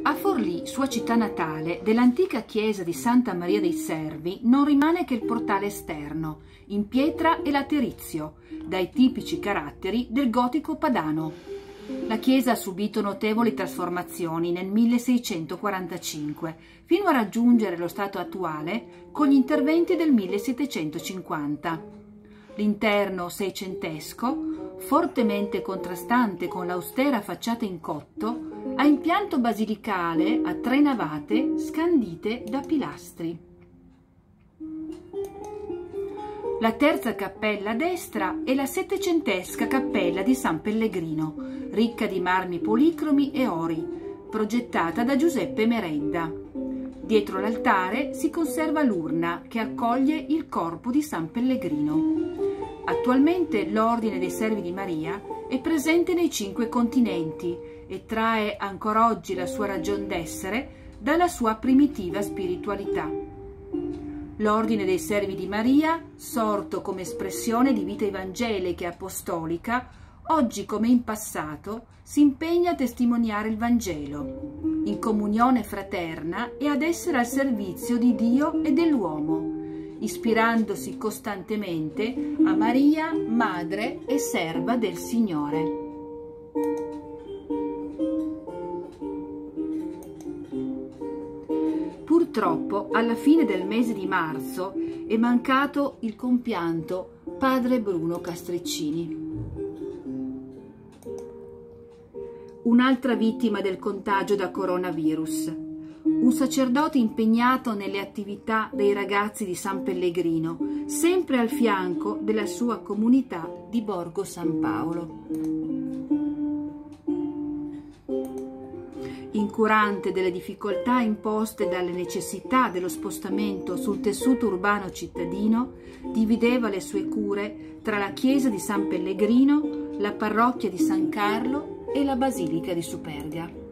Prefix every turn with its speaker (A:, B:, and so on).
A: A Forlì, sua città natale, dell'antica chiesa di Santa Maria dei Servi non rimane che il portale esterno, in pietra e laterizio, dai tipici caratteri del gotico padano. La chiesa ha subito notevoli trasformazioni nel 1645, fino a raggiungere lo stato attuale con gli interventi del 1750. L'interno seicentesco, fortemente contrastante con l'austera facciata in cotto, ha impianto basilicale a 3 navate scandite da pilastri. La terza cappella a destra è la settecentesca cappella di San Pellegrino, ricca di marmi policromi e ori, progettata da Giuseppe Merenda. Dietro l'altare si conserva l'urna che accoglie il corpo di San Pellegrino. Attualmente l'Ordine dei Servi di Maria è presente nei 5 continenti e trae ancora oggi la sua ragion d'essere dalla sua primitiva spiritualità. L'Ordine dei Servi di Maria, sorto come espressione di vita evangelica e apostolica, oggi come in passato si impegna a testimoniare il Vangelo, in comunione fraterna e ad essere al servizio di Dio e dell'uomo, ispirandosi costantemente a Maria, madre e serva del Signore. Purtroppo, alla fine del mese di marzo, è mancato il compianto padre Bruno Castriccini. Un'altra vittima del contagio da coronavirus. Un sacerdote impegnato nelle attività dei ragazzi di San Pellegrino, sempre al fianco della sua comunità di Borgo San Paolo. Incurante delle difficoltà imposte dalle necessità dello spostamento sul tessuto urbano cittadino, divideva le sue cure tra la chiesa di San Pellegrino, la parrocchia di San Carlo e la basilica di Superga.